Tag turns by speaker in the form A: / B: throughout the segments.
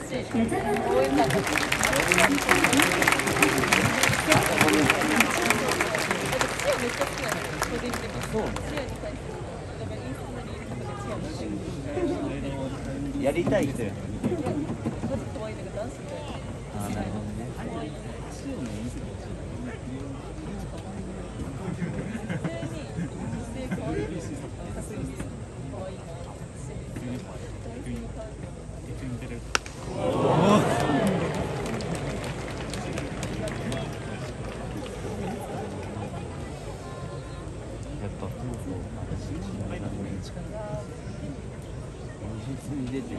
A: やりたい人や。あ、なるほどね。出てる。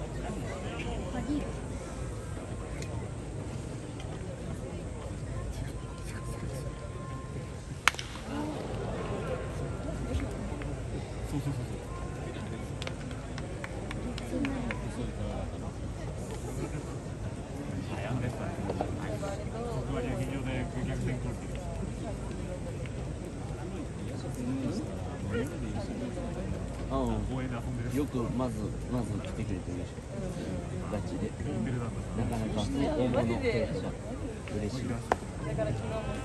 A: よくまず来てくれて嬉しい。ガチで。なかなか大物ケーキが嬉しい。だから昨日もさ。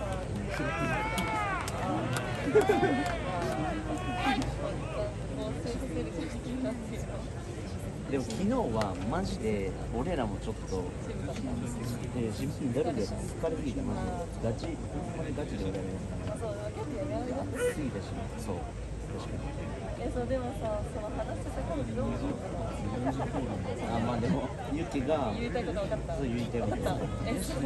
A: でも昨日はマジで俺らもちょっとシンプルにだるで疲れすぎた。マジガチで俺ら暑すぎたし、そう確かに。
B: そうでもさ、その話してたからどう思う？
A: あ、まあでもユキが
B: 言いたいこと分かった。
A: そう言いたいこと分かった。
B: そう。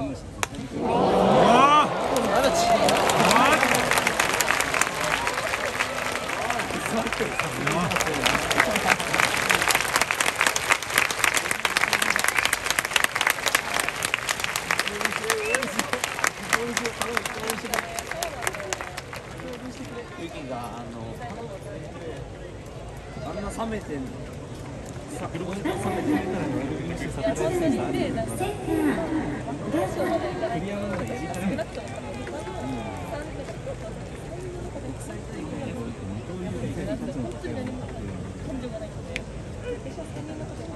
A: ユキがあんな冷めてんの。冷めてるからサプライズセンターあるよ。
B: 本当に何も感情がないので、